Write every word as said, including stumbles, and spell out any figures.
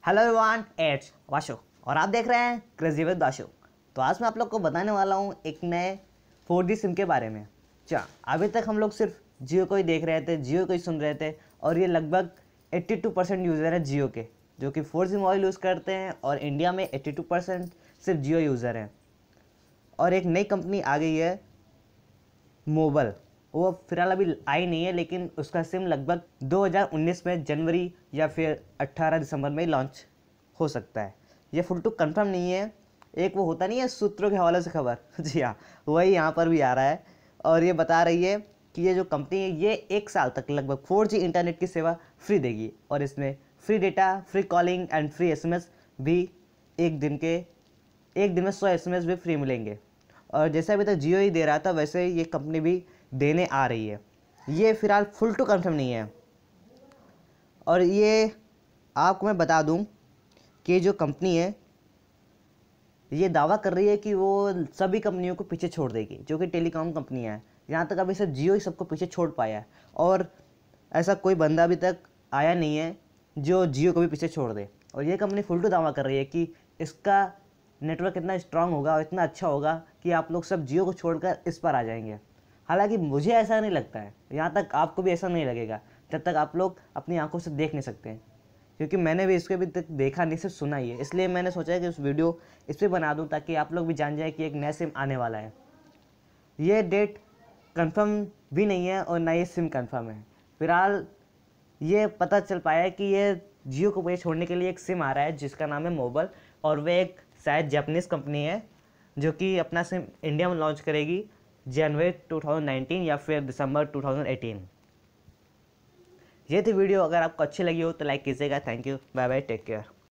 Hello everyone, it's Vashu और आप देख रहे हैं क्रेजी विद वाशु। तो आज मैं आप लोग को बताने वाला हूँ एक नए फोर जी सिम के बारे में। क्या अभी तक हम लोग सिर्फ जियो को ही देख रहे थे, जियो को ही सुन रहे थे और ये लगभग बयासी परसेंट यूज़र हैं जियो के, जो कि फोर जी मोबाइल यूज़ करते हैं और इंडिया में बयासी परसेंट सिर्फ जियो यूज़र हैं। और एक नई कंपनी आ गई है मोबाइल, वो फिलहाल अभी आई नहीं है, लेकिन उसका सिम लगभग दो हज़ार उन्नीस में जनवरी या फिर अठारह दिसंबर में लॉन्च हो सकता है। ये फुल टू कंफर्म नहीं है, एक वो होता नहीं है सूत्रों के हवाले से खबर जी हाँ, वही यहाँ पर भी आ रहा है। और ये बता रही है कि ये जो कंपनी है ये एक साल तक लगभग फोर जी इंटरनेट की सेवा फ्री देगी और इसमें free data, free calling and free SMS भी एक दिन के एक दिन में सौ एसएमएस भी फ्री मिलेंगे। और जैसे अभी तक जियो ही दे रहा था वैसे ये कंपनी भी देने आ रही है। ये फिलहाल फुल टू कंफर्म नहीं है। और ये आपको मैं बता दूं कि जो कंपनी है ये दावा कर रही है कि वो सभी कंपनियों को पीछे छोड़ देगी, जो कि टेलीकॉम कंपनियां हैं। यहाँ तक अभी सिर्फ जियो ही सबको पीछे छोड़ पाया है और ऐसा कोई बंदा अभी तक आया नहीं है जो जियो को भी पीछे छोड़ दे। और ये कंपनी फुल टू दावा कर रही है कि इसका नेटवर्क इतना स्ट्रांग होगा और इतना अच्छा होगा कि आप लोग सब जियो को छोड़कर इस पर आ जाएंगे। हालांकि मुझे ऐसा नहीं लगता है, यहाँ तक आपको भी ऐसा नहीं लगेगा जब तक आप लोग अपनी आंखों से देख नहीं सकते हैं, क्योंकि मैंने भी इसको अभी तक देखा नहीं, सिर्फ सुना ही है। इसलिए मैंने सोचा है कि उस वीडियो इस पर बना दूँ ताकि आप लोग भी जान जाए कि एक नया सिम आने वाला है। ये डेट कंफर्म भी नहीं है और ना ये सिम कंफर्म है। फिलहाल ये पता चल पाया है कि ये जियो को पीछे छोड़ने के लिए एक सिम आ रहा है जिसका नाम है मोबाइल, और वह एक शायद जापानीज़ कंपनी है जो कि अपना सिम इंडिया में लॉन्च करेगी जनवरी टू थाउज़ेंड नाइनटीन या फिर दिसंबर टू थाउज़ेंड एटीन। ये थी वीडियो, अगर आपको अच्छी लगी हो तो लाइक कीजिएगा। Thank you, bye bye, take care.